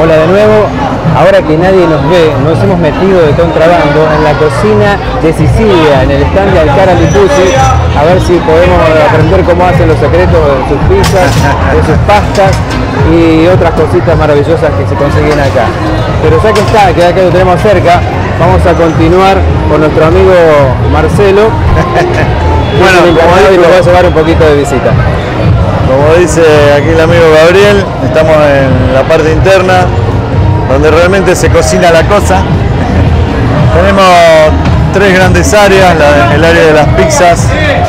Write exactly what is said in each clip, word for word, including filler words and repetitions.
Hola de nuevo. Ahora que nadie nos ve, nos hemos metido de contrabando en la cocina de Sicilia, en el stand de Alcara Lipuzzi, a ver si podemos aprender cómo hacen los secretos de sus pizzas, de sus pastas y otras cositas maravillosas que se consiguen acá. Pero ya que está, que acá lo tenemos cerca, vamos a continuar con nuestro amigo Marcelo. Bueno, como digo, y nos va a llevar un poquito de visita. Como dice aquí el amigo Gabriel, estamos en la parte interna, donde realmente se cocina la cosa. Tenemos tres grandes áreas, la, el área de las pizzas.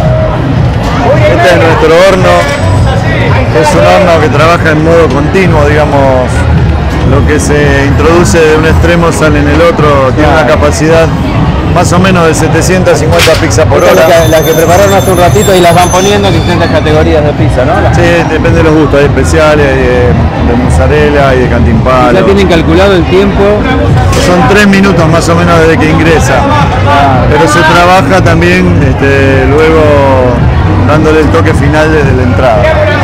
Este es nuestro horno, es un horno que trabaja en modo continuo, digamos, lo que se introduce de un extremo sale en el otro, tiene una capacidad más o menos de setecientas cincuenta pizzas por hora. Las la que prepararon hace un ratito y las van poniendo en distintas categorías de pizza, ¿no? Sí, depende de los gustos, hay especiales, hay de, de mozzarella y de cantimpalo. ¿Ya tienen calculado el tiempo? Son tres minutos más o menos desde que ingresa, ah, pero se trabaja también este, luego dándole el toque final desde la entrada.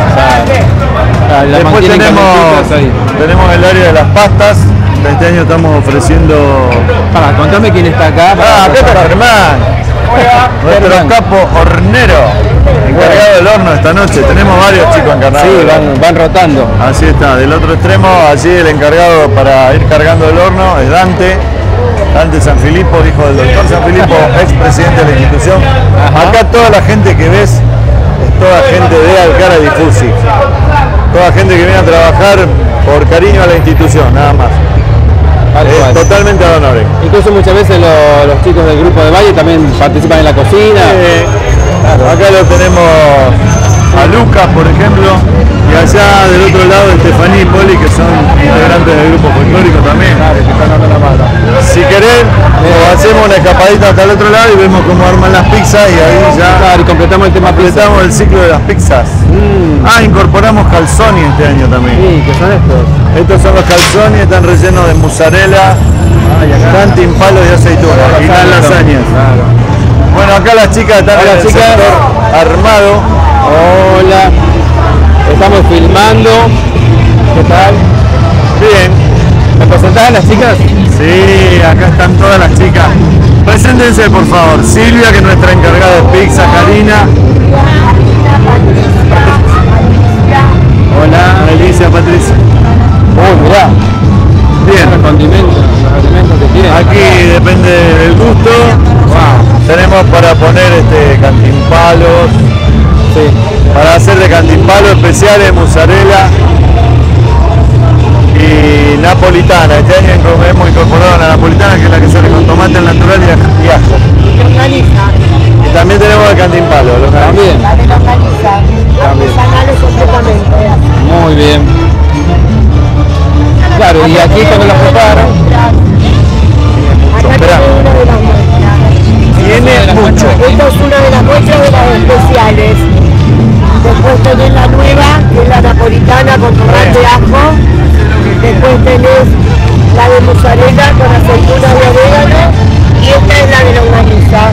Ah, Después tenemos, tenemos el área de las pastas. Este año estamos ofreciendo... Para, contame quién está acá. Ah, acá está Germán, nuestro capo hornero, encargado del horno esta noche. Tenemos varios chicos encargados. Sí, van, van rotando. Así está, del otro extremo, allí el encargado para ir cargando el horno es Dante. Dante Sanfilippo, hijo del doctor Sanfilippo, ex presidente de la institución. Ajá. Acá toda la gente que ves es toda gente de Alcara Lipuzzi. Toda gente que viene a trabajar por cariño a la institución, nada más. Es totalmente ad honorem. Incluso muchas veces lo, los chicos del grupo de Valle también participan en la cocina. Eh, claro. Acá lo tenemos a Lucas, por ejemplo, y allá del otro lado Estefanía y Poli, que son integrantes del grupo folclórico también. Claro, que están dando la mano. Si querés, eh, hacemos una escapadita hasta el otro lado y vemos cómo arman las pizzas y ahí ya claro, y completamos el tema completamos pizza. El ciclo de las pizzas. Mm. Ah, incorporamos calzoni este año también. Sí, ¿qué son estos? Estos son los calzoni, están rellenos de mozzarella, ah, cantimpalo y aceituna, y las lasañas. Claro. Bueno, acá las chicas están Hola, en el chicas. sector armado. Hola, estamos filmando. ¿Qué tal? Bien. ¿Me presentás a las chicas? Sí, acá están todas las chicas. Preséntense, por favor. Silvia, que es nuestra encargada de pizza. Karina. Hola. Alicia, Patricia. Oh, mirá. Bien. Los condimentos, los alimentos que tienen. Aquí depende del gusto. Wow. Tenemos para poner este cantimpalos. Sí. Para hacer de cantimpalo especiales, mozzarella y napolitana. Este año hemos incorporado la napolitana, que es la que sale con tomate natural y ajo. Y también tenemos el cantimpalo. También. La de longaniza. Artesanales completamente. Muy bien. Claro, y aquí cuando las preparan. Acá tiene una de las muestras. Tiene mucho. Esta es una de las muestras de las especiales. Después tenés la nueva, que es la napolitana con tomate y ajo. Después tenés la de mozzarella con aceitunas y orégano. Y esta es la de longaniza.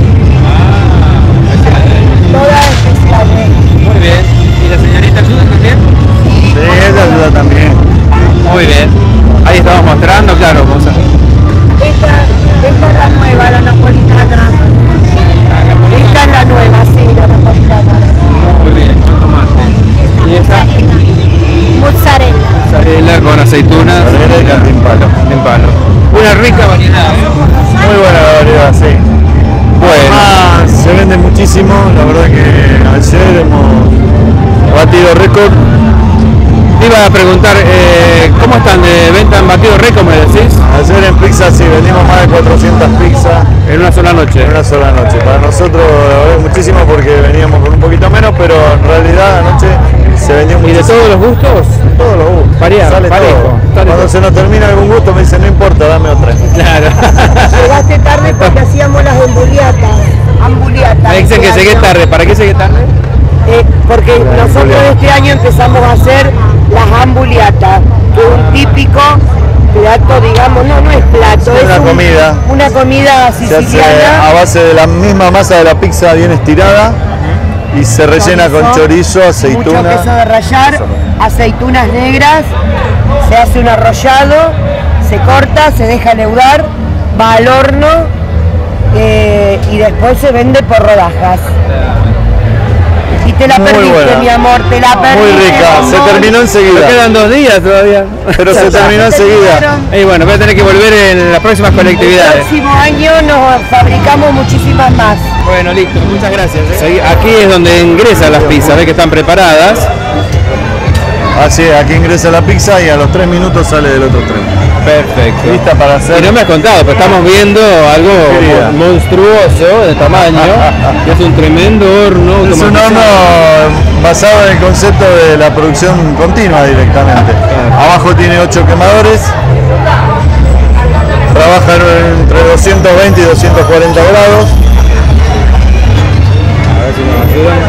Todas especiales. Muy bien. ¿Y la señorita ayuda también? Sí, ella ayuda también. Muy bien. Ahí estamos mostrando, claro, cosas. Esta, esta es la nueva, la napolitana. Esta es la nueva, sí, la napolitana. Muy bien, con tomate. ¿Y esta? Mozzarella. Mozzarella con aceitunas. Mozzarella y cantimpalo. Cantimpalo. Una rica variedad. Muy buena la variedad, sí. Bueno. Además, se vende muchísimo, la verdad que ayer hemos batido récord. Te iba a preguntar, eh, ¿cómo están de venta en batido récord, me decís? Ayer en pizza sí, vendimos más de cuatrocientas pizzas. En una sola noche. En una sola noche. Para nosotros es muchísimo porque veníamos con un poquito menos, pero en realidad anoche se vendió ¿Y muchísimo. de todos los gustos? Todos los gustos. Variado, Sale parejo, todo. sale Cuando todo. se nos termina algún gusto me dicen, no importa, dame otra. Claro. Llegaste tarde porque hacíamos las hamburguiatas. Hamburguatas. Me dicen que llegué tarde. ¿Para qué llegué tarde? Eh, porque nosotros este año empezamos a hacer las hamburguatas, que es un típico plato, digamos, no, no es plato, es, es una un, comida. Una comida Se hace siciliana. a base de la misma masa de la pizza bien estirada y se rellena chorizo, con chorizo, aceituna. Mucho queso de rallar, aceitunas negras se hace un arrollado, se corta, se deja leudar, va al horno eh, y después se vende por rodajas. Y te la Muy perdiste, buena. mi amor, te la perdiste. Muy rica, se amor. terminó enseguida. Quedan dos días todavía. Pero se terminó enseguida. Y bueno, voy a tener que volver en las próximas El colectividades. próximo año nos fabricamos muchísimas más. Bueno, listo, muchas gracias. ¿eh? Aquí es donde ingresan las pizzas, ves que están preparadas. Así es, aquí ingresa la pizza y a los tres minutos sale del otro tren. Perfecto. Lista para hacer. Y no me has contado, pero estamos viendo algo Querida. mon- monstruoso de tamaño, que es un tremendo horno. Es un automatizado. horno basado en el concepto de la producción continua directamente. Abajo tiene ocho quemadores. Trabaja entre doscientos veinte y doscientos cuarenta grados. A ver si nos ayudan.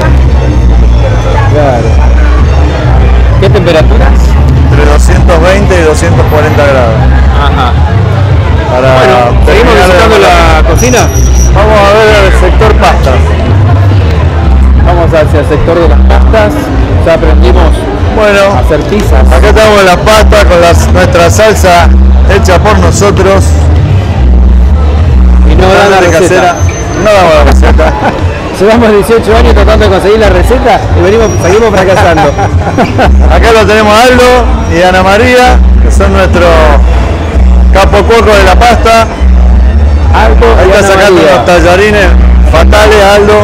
Claro. ¿Qué temperaturas? Entre doscientos veinte y doscientos cuarenta grados. Ajá. Para Bueno, ¿seguimos terminar de- visitando la cocina? Vamos a ver el sector pastas. Vamos hacia el sector de las pastas. Ya aprendimos a Bueno, hacer pizzas. acá estamos en las pastas con las- nuestra salsa hecha por nosotros. Y no dan la Totalmente receta. casera. No damos la receta. Llevamos dieciocho años tratando de conseguir la receta y venimos, seguimos fracasando. Acá lo tenemos a Aldo y Ana María, que son nuestros capocuocos de la pasta. Aldo Ahí y está Ana sacando María. unos tallarines fatales, Aldo.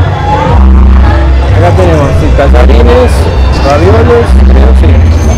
Acá tenemos sí, tallarines, ravioles, creo, sí.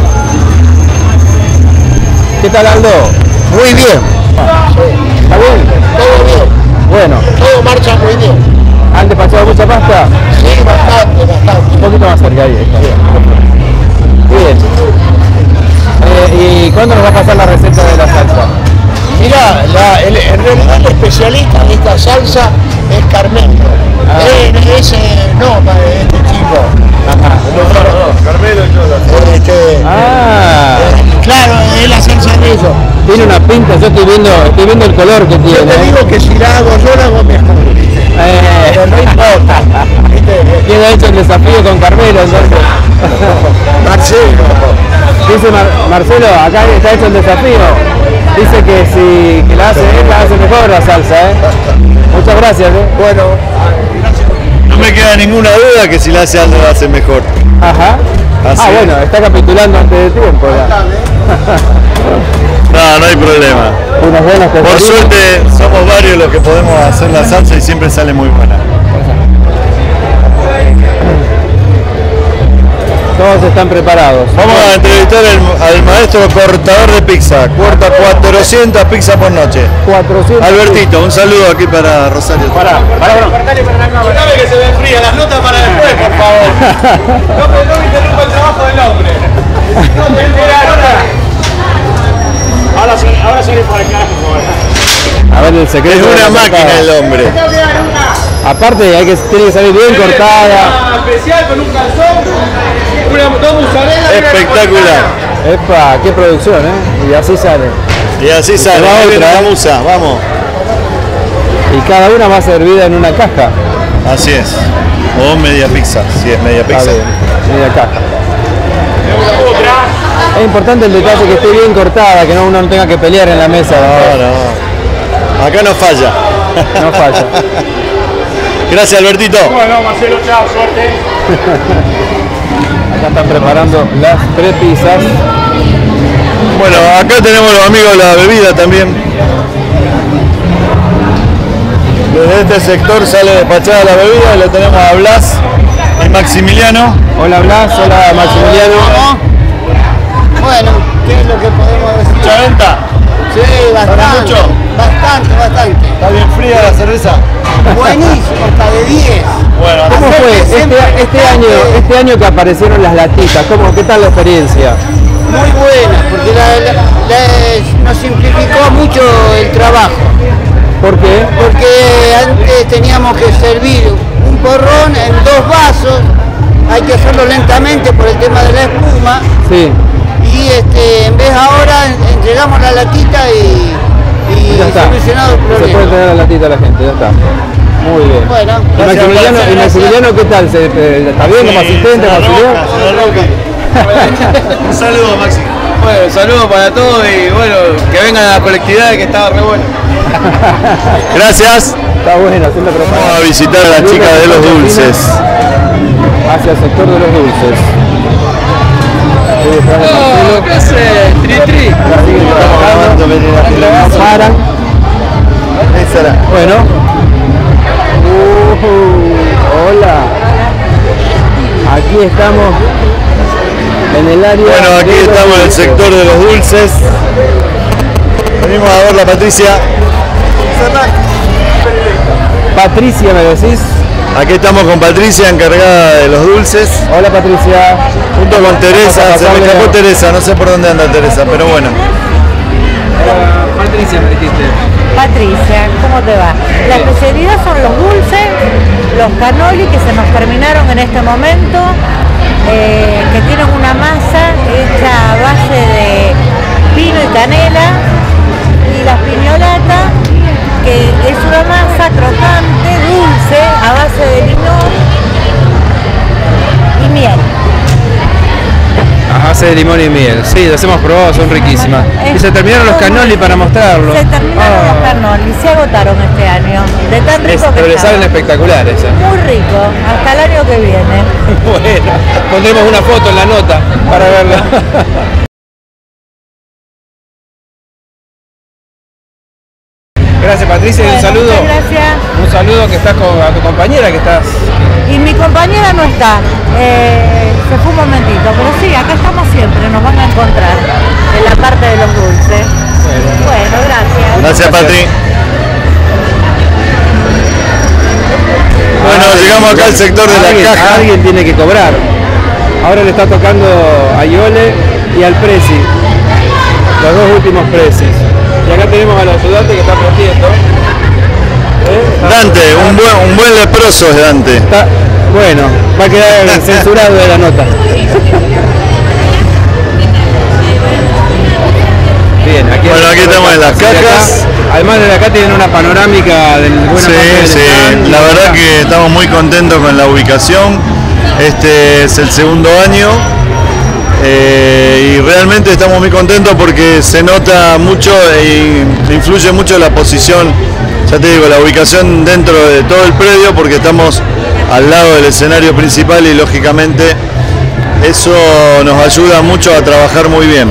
¿Qué tal, Aldo? Muy bien, ¿Está bien? todo bien, Bueno, todo marcha muy bien. ¿han despachado mucha pasta? Sí, bastante, bastante. Un poquito más cerca ahí. Está bien. Bien. Eh, ¿Y cuándo nos va a pasar la receta de la salsa? Mirá, la, el, en realidad el especialista de esta salsa es Carmelo. Ah. Eh, ese no, este chico. Ajá. Carmelo y yo. Este, Ah, claro, es la salsa de ellos. tiene una pinta, yo estoy viendo, estoy viendo el color que Yo tiene. te digo que si la hago yo la hago mejor. Eh, Pero no importa. ¿Viste? Queda hecho el desafío con Carmelo, entonces. Marcelo. Dice Mar- Marcelo, acá está hecho el desafío. Dice que si que la hace él, la hace mejor la salsa, ¿eh? Muchas gracias, ¿eh? Bueno, No me queda ninguna duda que si la hace Aldo la hace mejor. Ajá. Así Ah, es. bueno, está capitulando antes de tiempo ya. No, no hay problema. Unos buenos Por tesoritos. suerte somos varios los que podemos hacer la salsa y siempre sale muy buena. Todos están preparados. Vamos a entrevistar al, al maestro cortador de pizza. Corta cuatrocientas pizzas por noche. cuatrocientos. Albertito, un saludo aquí para Rosario. Pará, pará, pará. Dame que se me enfría, las notas para después, por favor. No, me- no me interrumpa el trabajo del hombre. No te nota. Ahora sí, ahora sí por acá, por favor. A ver el secreto. Es de una la máquina cortada. el hombre. Aparte, hay que, tiene que salir bien cortada. Una especial con un calzón, una dos mozzarella y una Espectacular. Epa, qué producción, ¿eh? Y así sale. Y así sale. va Ahí viene otra, la ¿eh? musa, vamos. Y cada una va servida en una caja. Así es. O media pizza, si es media Está pizza. bien, media caja. Es importante el detalle que esté bien cortada, que no uno no tenga que pelear en la mesa. No, no. Acá no falla. No falla. Gracias, Albertito. Bueno, Marcelo, chao, suerte. Acá están preparando las tres pizzas. Bueno, acá tenemos los amigos de la bebida también. Desde este sector sale despachada la bebida y lo tenemos a Blas y Maximiliano. Hola Blas, hola Maximiliano. bueno, ¿qué es lo que podemos decir? ¿Mucha venta? Sí, bastante. mucho? Bastante, bastante. ¿Está bien fría la cerveza? Buenísimo, hasta de diez. Bueno, ¿Cómo Hacer fue que este, siempre este año, esté- este año que aparecieron las latitas? ¿Cómo, ¿Qué tal la experiencia? Muy buena, porque la- la- la- nos simplificó mucho el trabajo. ¿Por qué? Porque antes teníamos que servir un porrón en dos vasos, hay que hacerlo lentamente por el tema de la espuma, Sí, y este, en vez ahora en- entregamos la latita y, y ya está. solucionado el Se puede problema. tener la latita a la gente, ya está. Muy bien. Bueno, ¿Y gracias, Maximiliano, gracias, ¿y Maximiliano qué tal? ¿Se- eh, ¿Está bien como asistente, Se la auxiliar? roca, se la roca. Un saludo, Maxi. Los saludos para todos y bueno, que vengan a la colectividad que estaba re bueno. Gracias. Está bueno, haciendo propaganda. Vamos a visitar a la chica de los dulces. Hacia el sector de los dulces. Oh, ¿qué hace? Tri tri. No paran. Esa era. Bueno. Uh, hola. Aquí estamos en el área. Bueno, aquí de los estamos en el dulces. sector de los dulces. Venimos a ver la Patricia. Patricia, ¿me decís? Aquí estamos con Patricia, encargada de los dulces. Hola, Patricia. Junto con Teresa, se me escapó Teresa, no sé por dónde anda Teresa, pero bueno. Patricia, me dijiste. Patricia, ¿cómo te va? La especialidad son los dulces, los cannoli que se nos terminaron en este momento, eh, que tienen una masa hecha a base de pino y canela, y las piñolatas, que es una masa crocante, dulce, a base de limón y miel. A base de limón y miel. Sí, las hemos probado, son riquísimas. Y se terminaron los cannoli para mostrarlo. Se terminaron Ah. los cannoli, se agotaron este año, de tan Es- rico que pero le estaban. salen espectaculares. ¿eh? Muy rico, hasta el año que viene. Bueno, pondremos una foto en la nota para verla. Gracias, Patricia, y un Bueno, saludo. muchas gracias. Un saludo que estás con a tu compañera que estás. Y mi compañera no está, eh, se fue un momentito, pero sí, acá estamos siempre, nos van a encontrar en la parte de los dulces. Bueno, gracias. Gracias, Patri. Bueno, llegamos acá al sector de Alguien- la caja. Alguien tiene que cobrar. Ahora le está tocando a Iole y al Prezi. Los dos últimos Prezis. Y acá tenemos al ayudante que está protegiendo. ¿Eh? Dante, un buen, un buen leproso es Dante. Está- bueno, va a quedar censurado de la nota. Bien, aquí, Bueno, aquí estamos en las de acá, cajas. además de acá tienen una panorámica del buena Sí, parte del sí, stand. la verdad que estamos muy contentos con la ubicación. Este es el segundo año eh, y realmente estamos muy contentos porque se nota mucho e influye mucho la posición, ya te digo, la ubicación dentro de todo el predio porque estamos al lado del escenario principal y lógicamente eso nos ayuda mucho a trabajar muy bien.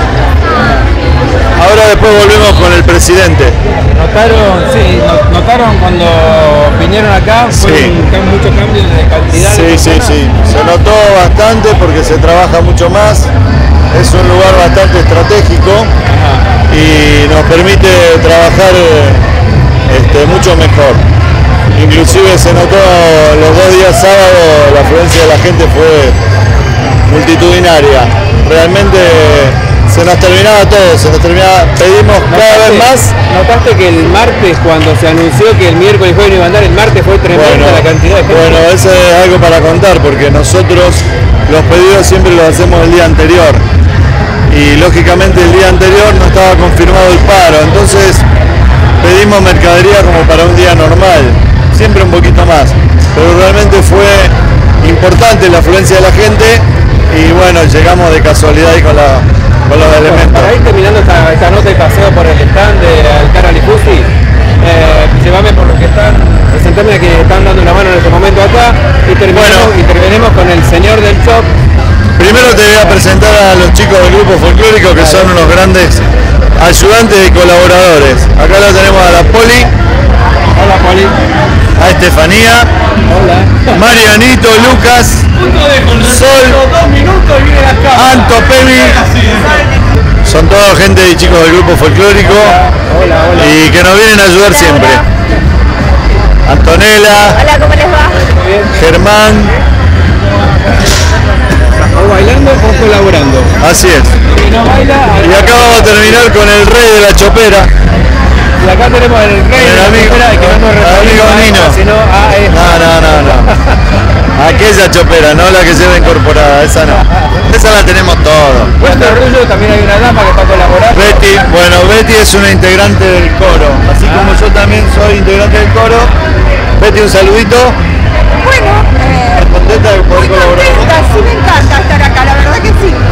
Ahora después volvemos con el presidente. Notaron, sí, no- notaron cuando vinieron acá, fue Sí. un cam- mucho cambio de cantidad. Sí, de sí, personas. sí. Se notó bastante porque se trabaja mucho más. Es un lugar bastante estratégico y nos permite trabajar eh, este, mucho mejor. Inclusive se notó los dos días sábados, la afluencia de la gente fue multitudinaria. Realmente se nos terminaba todo, se nos terminaba, pedimos cada vez más. ¿Notaste que el martes, cuando se anunció que el miércoles y jueves no iba a andar, el martes fue tremenda Bueno, la cantidad de gente? bueno, eso es algo para contar porque nosotros los pedidos siempre los hacemos el día anterior y lógicamente el día anterior no estaba confirmado el paro, entonces pedimos mercadería como para un día normal, siempre un poquito más, pero realmente fue importante la afluencia de la gente y bueno, llegamos de casualidad ahí con, la, con los elementos. Para ir terminando esta, esta nota de paseo por el stand de Alcara Lipusi, eh, llévame por los que están, presentarme que están dando una mano en este momento acá y terminemos, Bueno. y terminemos con el señor del shop. Primero te voy a presentar a los chicos del grupo folclórico que son unos grandes ayudantes y colaboradores. Acá la tenemos a la Poli, Hola, Poli. a Estefanía, Hola. Marianito, Lucas, Sol, Anto, Pemi. Son toda gente y chicos del grupo folclórico Hola, hola. y que nos vienen a ayudar siempre. Antonella, Hola, ¿cómo les va? Germán, O bailando o colaborando. así es. Si no baila, Y acá vamos a terminar con el rey de la chopera. y acá tenemos el rey El de la amigo- chopera, que no nos el amigo referimos a Nino. esta, sino a esta. No, no, no, no. Aquella chopera, no la que lleva incorporada, esa no. Esa la tenemos todo. Puesto Rullo también hay una dama que está colaborando. Betty, bueno, Betty es una integrante del coro, así como yo también soy integrante del coro. Betty, un saludito. Bueno, eh, ¿Estás contenta de poder muy colaborar? contenta, sí me encanta estar acá, la verdad que sí.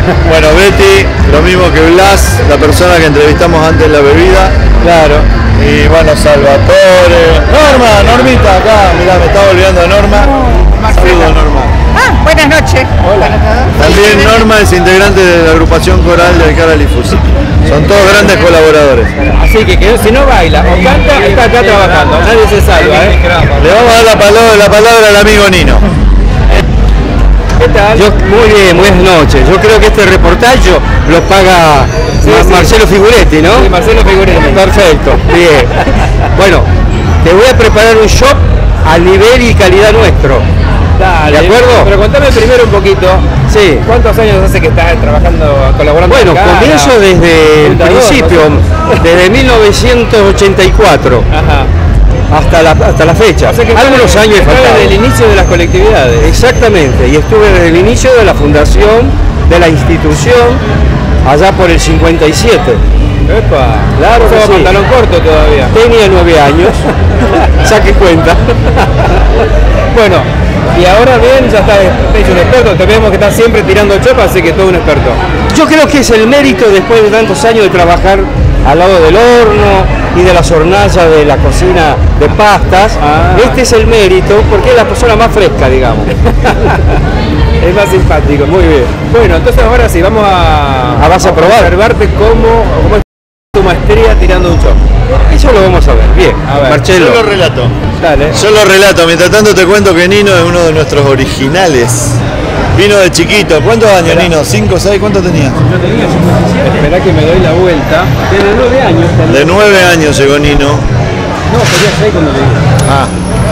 Bueno, Betty, lo mismo que Blas, la persona que entrevistamos antes en la bebida. Claro. Y bueno, Salvatore. Norma, Normita, acá, mirá, me estaba olvidando de Norma. Saludos, Norma. Ah, buenas noches. Hola. También Norma es integrante de la agrupación coral de Alcalá Lifusi. Son todos grandes colaboradores. Así que, que si no baila o canta, está acá trabajando. Nadie se salva, ¿eh? Le vamos a dar la palabra, la palabra al amigo Nino. ¿Qué tal? Yo, muy bien, buenas noches. Yo creo que este reportaje lo paga Sí, Ma- sí. Marcelo Figuretti, ¿no? Sí, Marcelo Figuretti. Perfecto, bien. Bueno, te voy a preparar un shop a nivel y calidad nuestro. Dale. ¿De acuerdo? Pero contame primero un poquito. Sí. ¿Cuántos años hace que estás trabajando, colaborando Bueno, acá? comienzo desde el Fundador, principio, ¿no? desde mil novecientos ochenta y cuatro Ajá. hasta la, hasta la fecha. O sea que Algunos estás- años he estás faltado. desde el inicio de las colectividades. Exactamente, y estuve desde el inicio de la fundación de la institución allá por el cincuenta y siete. Epa. Claro que Sos sí. pantalón corto todavía. Tenía nueve años, saque cuenta. Bueno, y ahora bien, ya estás te hizo un experto. Te vemos que estás siempre tirando chopa, así que todo un experto. Yo creo que es el mérito después de tantos años de trabajar al lado del horno y de las hornallas de la cocina de pastas. Ah. Este es el mérito porque es la persona más fresca, digamos. Es más simpático. Muy bien. Bueno, entonces ahora sí, vamos a, Ah, vas a probar. observarte cómo, cómo es tu maestría tirando un chop. Eso lo vamos a ver. Bien, A ver. Marcelo. Yo lo relato. Dale. Yo lo relato, mientras tanto te cuento que Nino es uno de nuestros originales. Vino de chiquito. ¿Cuántos años, Nino? ¿Cinco, seis? ¿Cuánto tenía? Esperá que me doy la vuelta. Tiene nueve años. tenés. De nueve años llegó Nino. No, tenía seis cuando le dije. Ah.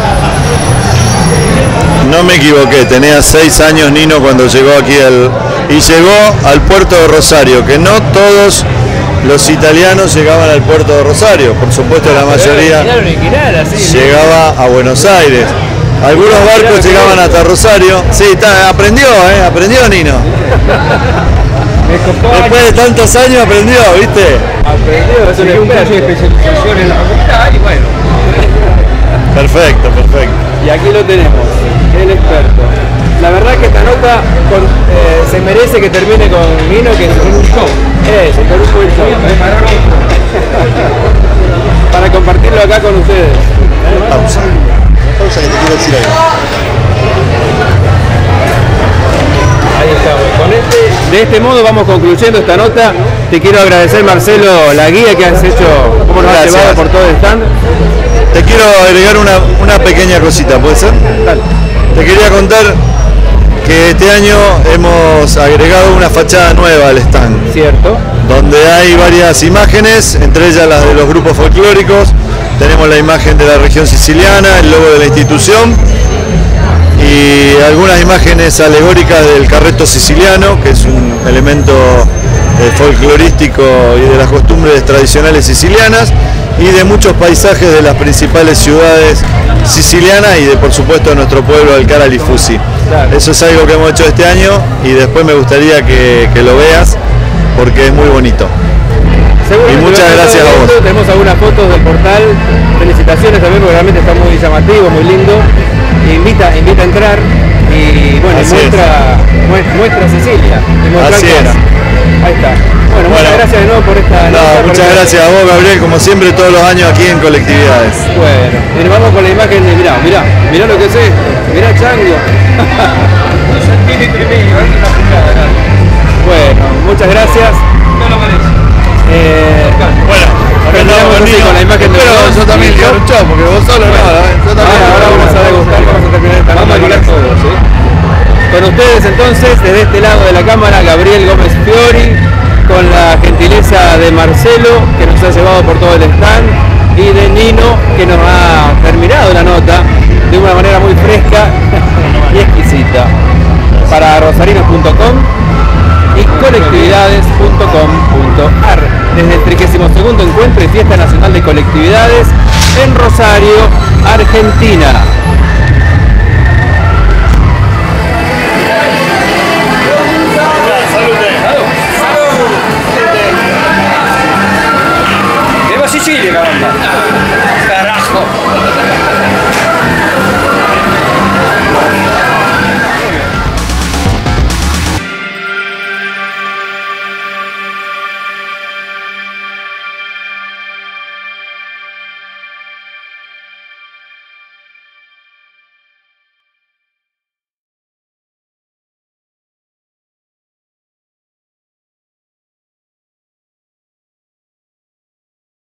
No me equivoqué, tenía seis años Nino cuando llegó aquí al, y llegó al puerto de Rosario, que no todos los italianos llegaban al puerto de Rosario, por supuesto la mayoría Original, original, así. llegaba a Buenos Aires. Algunos barcos llegaban hasta Rosario. Sí, está, aprendió, ¿eh? Aprendió Nino. Me costó Después de tantos años aprendió, ¿viste? aprendió, es un experto. especialización en la facultad y bueno. Perfecto, perfecto. Y aquí lo tenemos, el experto. La verdad que esta nota con- eh, se merece que termine con Nino, que con un show. Eso, con un buen show. Para compartirlo acá con ustedes. Pausa. Pausa que te quiero decir algo. Ahí estamos. Con este, de este modo vamos concluyendo esta nota. Te quiero agradecer, Marcelo, la guía que has hecho, cómo nos has Gracias. llevado por todo el stand. Te quiero agregar una, una pequeña cosita, ¿puede ser? Dale. Te quería contar que este año hemos agregado una fachada nueva al stand, ¿Cierto? donde hay varias imágenes, entre ellas las de los grupos folclóricos. Tenemos la imagen de la región siciliana, el logo de la institución y algunas imágenes alegóricas del carreto siciliano, que es un elemento eh, folclorístico y de las costumbres tradicionales sicilianas, y de muchos paisajes de las principales ciudades sicilianas y de, por supuesto, nuestro pueblo Alcalá Lifusi. Claro. Eso es algo que hemos hecho este año y después me gustaría que, que lo veas porque es muy bonito. Seguramente Y muchas lo has gracias estado a vos. viendo. Tenemos algunas fotos del portal. Felicitaciones también, porque realmente está muy llamativo, muy lindo. Invita, invita a entrar y bueno, y Así muestra, muestra, muestra Sicilia. Y muestra Así Alcalá. es. Ahí está. Bueno, muchas Bueno. gracias de nuevo por esta No, nota, muchas por- gracias a vos, Gabriel, como siempre, todos los años aquí en colectividades. Bueno, y nos vamos con la imagen de, mirá, mirá, mirá lo que es esto, mirá Chango. Bueno, muchas gracias. Eh, Bueno, acá terminamos estamos así con la imagen de Pero los dos. yo también quiero un chop, porque vos solo no, yo también. Ahora, ahora vamos a degustar, vamos a terminar esta nota con esto. Con ustedes entonces, desde este lado de la cámara, Gabriel Gómez Fiori, con la gentileza de Marcelo, que nos ha llevado por todo el stand, y de Nino, que nos ha terminado la nota de una manera muy fresca y exquisita. Para rosarinos punto com y colectividades punto com punto ar. Desde el trigésimo segundo Encuentro y Fiesta Nacional de Colectividades en Rosario, Argentina. ¡Viva Sicilia, caramba!